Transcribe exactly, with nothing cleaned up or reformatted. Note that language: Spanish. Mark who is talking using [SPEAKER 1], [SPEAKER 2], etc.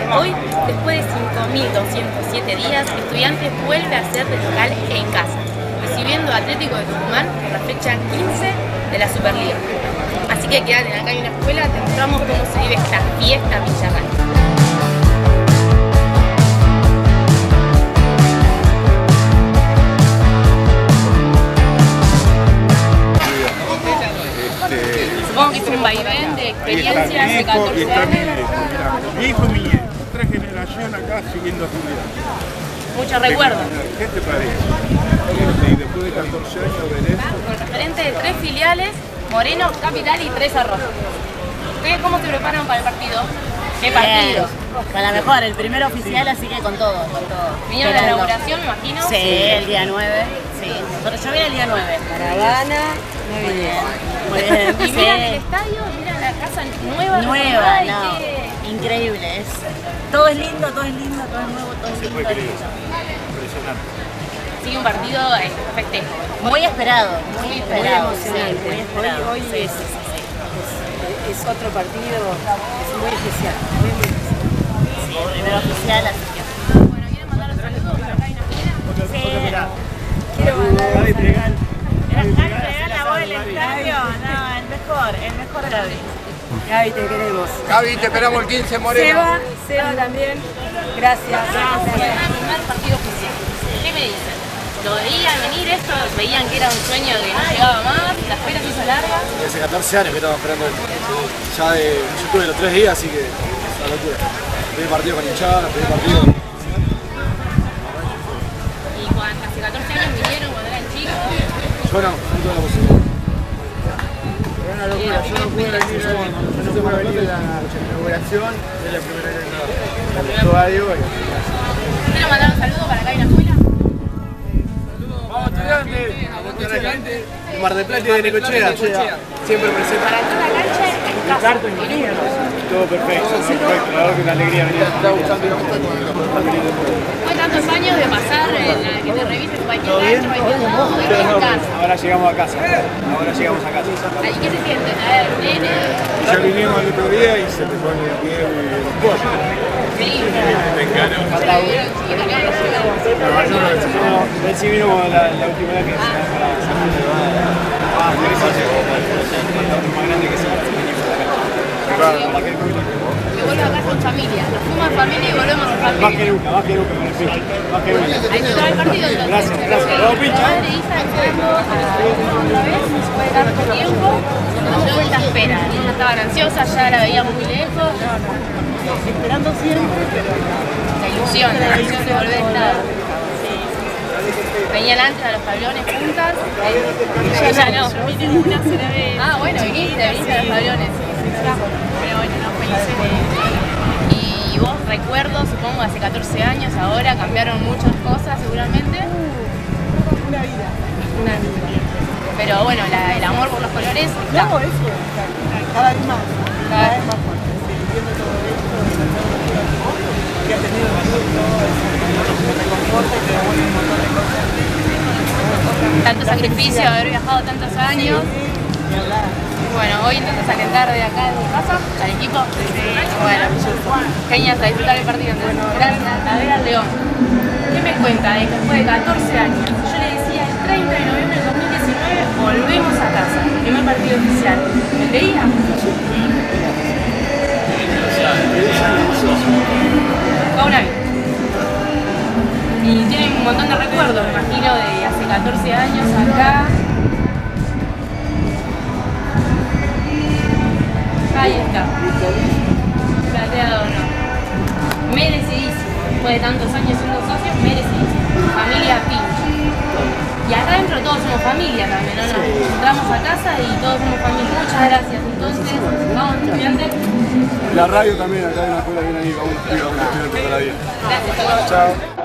[SPEAKER 1] Hoy, después de cinco mil doscientos siete días, Estudiantes vuelve a ser de local en casa, recibiendo a Atlético de Tucumán por la fecha quince de la Superliga. Así que quédate acá en la escuela, te mostramos cómo se vive esta fiesta villarral. Supongo que es un vaivén de experiencias hace catorce años.
[SPEAKER 2] Mi hijo y mi nieto, otra generación acá siguiendo a Julián.
[SPEAKER 1] Muchos recuerdos.
[SPEAKER 2] ¿Qué te parece? Este, y después de catorce años ver esto.
[SPEAKER 1] Con referente de tres filiales, Moreno, Capital y Tres Arroyos. ¿Ustedes cómo se preparan para el partido? ¿Qué partido?
[SPEAKER 3] Para mejor, el primer oficial, así que con todo, con todo.
[SPEAKER 1] ¿Vinieron de la inauguración, me imagino?
[SPEAKER 3] Sí, el día nueve. Sí, pero yo vine el día nueve.
[SPEAKER 4] Caravana,
[SPEAKER 3] muy bien. Muy bien.
[SPEAKER 1] Y miran el estadio, miran la casa nueva.
[SPEAKER 3] Nueva,
[SPEAKER 1] y
[SPEAKER 3] no.
[SPEAKER 1] qué...
[SPEAKER 3] Increíble. Es, todo es lindo, todo es lindo, todo es nuevo, todo es lindo. Todo es lindo.
[SPEAKER 2] Impresionante.
[SPEAKER 1] Sigue un partido eh, festejo.
[SPEAKER 3] Muy esperado, muy
[SPEAKER 4] muy
[SPEAKER 3] esperado.
[SPEAKER 4] emocionante.
[SPEAKER 3] Sí, muy esperado.
[SPEAKER 4] Hoy, hoy
[SPEAKER 3] sí,
[SPEAKER 4] es,
[SPEAKER 3] sí, sí, sí.
[SPEAKER 4] es, es otro partido, es muy especial. Muy, muy especial.
[SPEAKER 3] Sí, el primer oficial, así que...
[SPEAKER 1] Bueno, ¿quieren mandar los saludos para acá y nos quieren?
[SPEAKER 3] Sí.
[SPEAKER 4] Quiero mandar un
[SPEAKER 3] ¿Regal la voz del estadio? No, el mejor, el mejor Gaby.
[SPEAKER 4] Gaby, te queremos.
[SPEAKER 5] Gaby, te esperamos el quince, Moreno.
[SPEAKER 4] Seba, Seba también. Gracias.
[SPEAKER 1] Gracias. El primer partido oficial. ¿Qué me dicen? ¿Lo veían venir esto? ¿Veían que era un sueño que no llegaba más? ¿La espera se hizo larga?
[SPEAKER 6] Hace catorce años que estamos esperando esto. Ya de, yo tuve los tres días, así que es una locura. Primer partido con hinchada, primer partido.
[SPEAKER 1] Y cuando hace catorce años vinieron cuando eran chicos.
[SPEAKER 6] Yo no, no tuve la posibilidad.
[SPEAKER 5] Era una locura, yo no pude venir, yo no pude venir a la inauguración, es la primera vez que me gustó algo.
[SPEAKER 1] ¿Quiero mandar un saludo para acá en la escuela?
[SPEAKER 5] ¡Vamos, estudiantes! De Mar del Plata y de Necochea, siempre presente.
[SPEAKER 1] Para toda la cancha en casa.
[SPEAKER 2] Todo perfecto, todo perfecto. La verdad que una alegría venir.
[SPEAKER 1] Fue tantos años de pasar en la que te revisen cualquier cancha, cualquier lado, y en casa.
[SPEAKER 2] Ahora llegamos a casa. Ahora llegamos a casa.
[SPEAKER 1] ¿Y qué se siente? A ver, nene.
[SPEAKER 2] Ya vinimos el otro día y se te pone el pie los pollos.
[SPEAKER 1] Sí.
[SPEAKER 2] Me encanta.
[SPEAKER 1] Se la vieron chiquita que había llegado.
[SPEAKER 2] Él sí vino la, la última vez que se para San Juan. Ah, por eso llegó más grande que sí.
[SPEAKER 1] Que vuelva a casa en familia. Nos fuimos en familia y volvemos en familia.
[SPEAKER 2] Más que nunca, más que nunca con el pinche. Más que nunca.
[SPEAKER 1] Ahí está el partido.
[SPEAKER 2] Gracias, gracias. Vamos, pinche.
[SPEAKER 1] Padre e hija entrando a otra vez, después de tanto tiempo. ¿Cómo fue esta espera? Niña estaban ansiosas, ya la veíamos muy lejos.
[SPEAKER 3] Esperando siempre, pero...
[SPEAKER 1] La ilusión, la ilusión de volver a estar. Venían antes a los pabellones juntas. Ya no.
[SPEAKER 3] Una sola vez.
[SPEAKER 1] Ah, bueno, viniste, viniste a los pabellones.
[SPEAKER 3] Pero bueno, no felices de...
[SPEAKER 1] Y vos, recuerdo, supongo, hace catorce años, ahora cambiaron muchas cosas seguramente.
[SPEAKER 4] Una vida. Una vida.
[SPEAKER 1] Pero bueno, la, el amor por los colores está.
[SPEAKER 4] No, eso, cada vez más. Cada vez más fuerte. Viendo todo esto, que has tenido el mundo, te conforta y te devuelve un montón de cosas.
[SPEAKER 1] Tanto sacrificio, haber viajado tantos años. Bueno, hoy intentas alentar de acá de casa al equipo. Bueno, genial, a disfrutar el partido. Bueno, gracias. A ver al León. ¿Qué me cuenta de que después de catorce años? Yo le decía el treinta de noviembre del dos mil diecinueve volvemos a casa. Primer partido oficial. ¿Me veía? Kaunai. Y tienen un montón de recuerdos, me imagino, de hace catorce años acá. Ahí está. Plateado no. Merecidísimo. Después de tantos años siendo socios, merecidísimo. Familia Pincho. Y acá adentro todos somos familia también, ¿no? Nos entramos a casa y todos somos familia. Muchas gracias. Entonces, vamos, estudiantes.
[SPEAKER 6] La radio también, acá hay una escuela bien ahí, vamos a un estudiante para la vida.
[SPEAKER 1] Gracias a todos.
[SPEAKER 6] Chao.